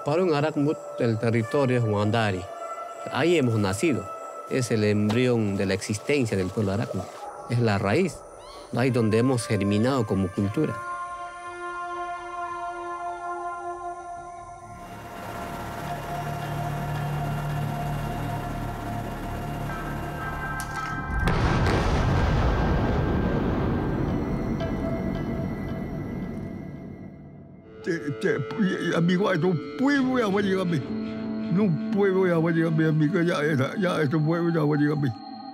Para un Arakmut, el territorio es Huandari. Ahí hemos nacido. Es el embrión de la existencia del pueblo Arakmut. Es la raíz. Ahí donde hemos germinado como cultura. Amigo, no puedo ya llegarme. No puedo ya llegarme, amigo, ya esto puedo ya llegarme.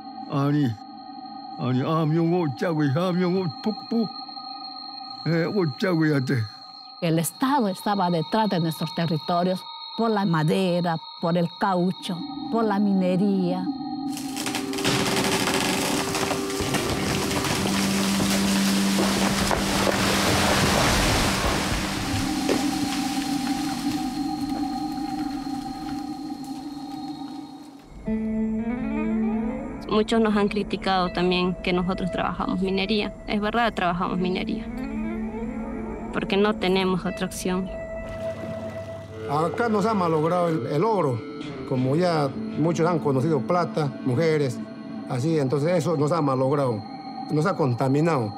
Ani, amigo, chagüe, amigo, pupu. Chagüe. El Estado estaba detrás de nuestros territorios por la madera, por el caucho, por la minería. Muchos nos han criticado también que nosotros trabajamos minería. Es verdad, trabajamos minería, porque no tenemos otra opción. Acá nos ha malogrado el oro, como ya muchos han conocido plata, mujeres, así, entonces eso nos ha malogrado, nos ha contaminado.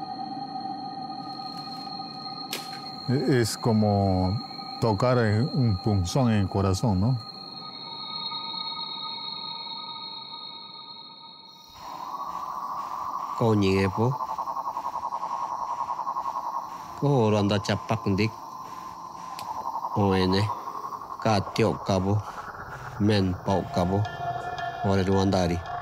Es como tocar un punzón en el corazón, ¿no? Coñigepo. Coro anda chapakundik. Oene. Katio cabo. Men pau cabo. Ore Ruandari.